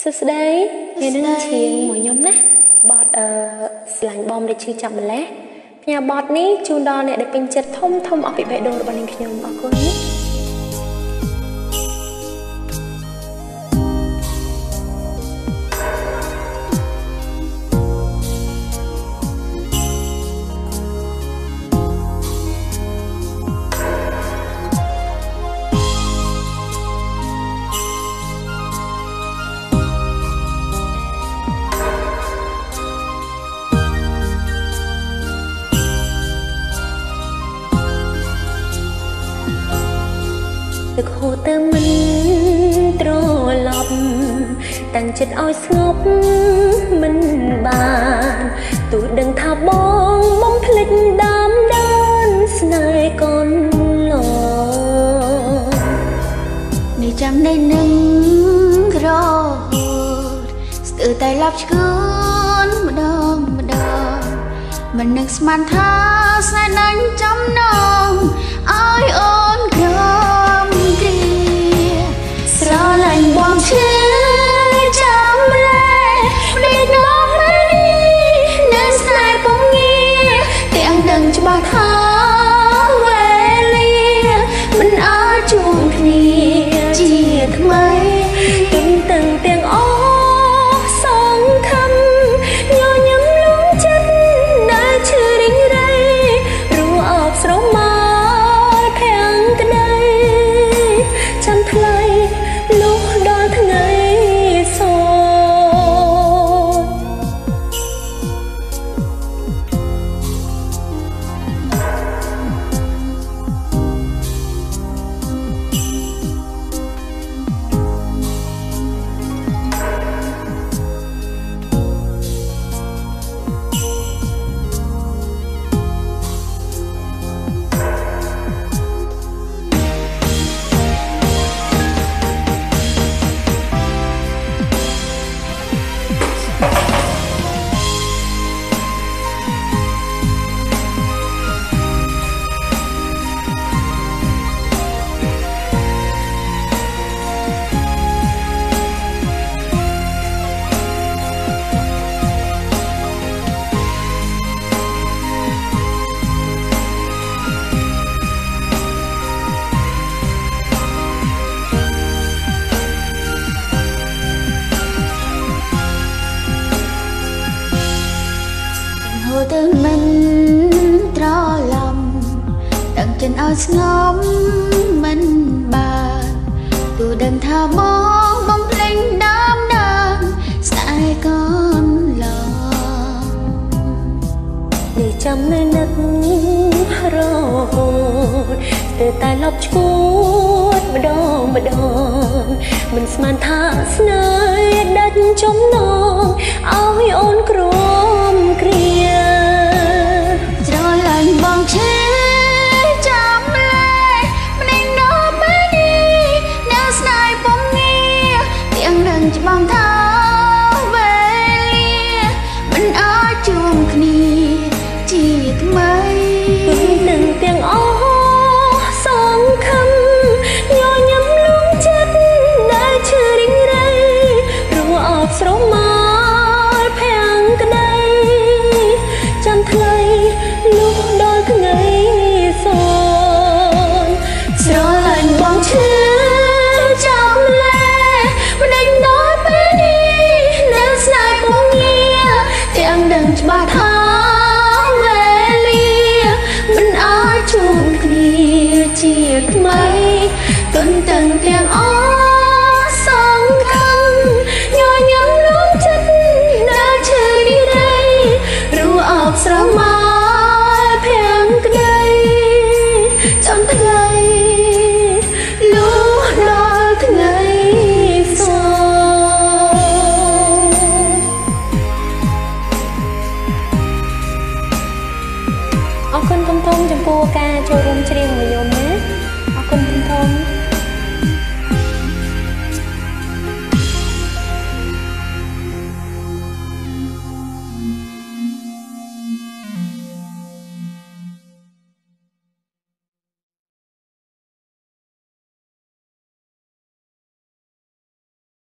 សួស្តីថ្ងៃនេះជាមួយខ្ញុំណាបតស្លាញ់បំដែលឈឺចាប់ម្លេះផ្ញើបតនេះជូនដល់អ្នកដែលពេញចិត្តធំអស់ពីបេះដូងរបស់នាងខ្ញុំអរគុណទឹកហូរទៅមិនត្រឡប់តាំងចិត្តឲ្យស្ងប់មិនបានទោះដឹងថាបងបំភ្លេចដើមដានស្នេហ៍កូនឡនេះចាំได้នឹងរហូតស្ទើរតែលាប់ឆ្កួនម្ដងមិននឹកស្មានថាស្នេហ៍នឹងចំណងឲ្យអូនក្រស្រឡាញ់បងឈឺចាំលែភ្លេចน้องមិននេះនៅស្នេហ៍ពងងារទាំងដឹងច្បាស់ថាវេលាមិនអាចជួបគ្នាជាថ្មីទន្ទឹងទាំងអស់សងខំញញឹមលងចិត្តដែលឈឺរីងរៃរួអបស្រមកខាងក្តីចាំថ្លៃលុះដល់ថ្ងៃសូទៅមិនត្រឡប់ដឹងចិត្តឲ្យស្ងប់មិនបានទោះដឹងថាបងបំភ្លេចដើមដានស្នេហ៍កូនឡងនេះចាំនៅនឹករហូតស្ទើរតែលប់ឈួតម្ដងមិនស្មានថាស្នេហ៍ដាច់ចំណងឲ្យអូនក្រំគ្រាបងឈឺចាំលែម្ដងដល់ពេលនេះនៅស្នេហ៍ពងងារទាំងដឹងច្បាស់ថា